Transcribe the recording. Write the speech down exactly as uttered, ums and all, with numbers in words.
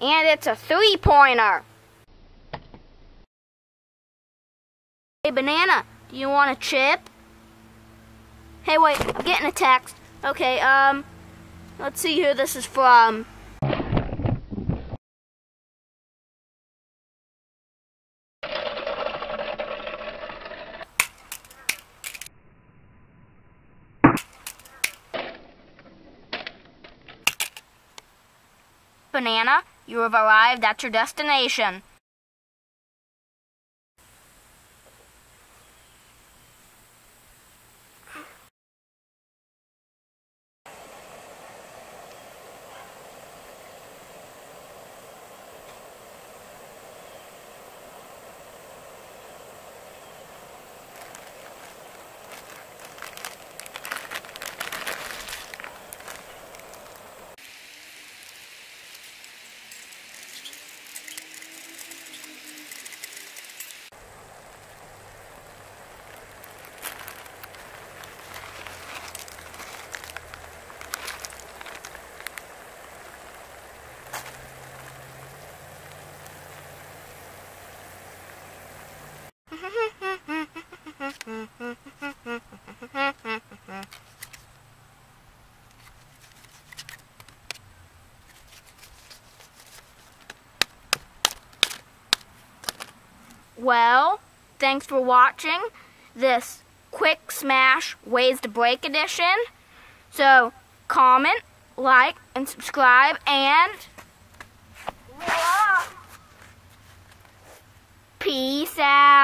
And it's a three-pointer. Hey, Banana, do you want a chip? Hey, wait, I'm getting a text. Okay, um, let's see who this is from. Banana, you have arrived at your destination. Well, thanks for watching this Quick Smash Ways to Break edition. So, comment, like, and subscribe, and peace out.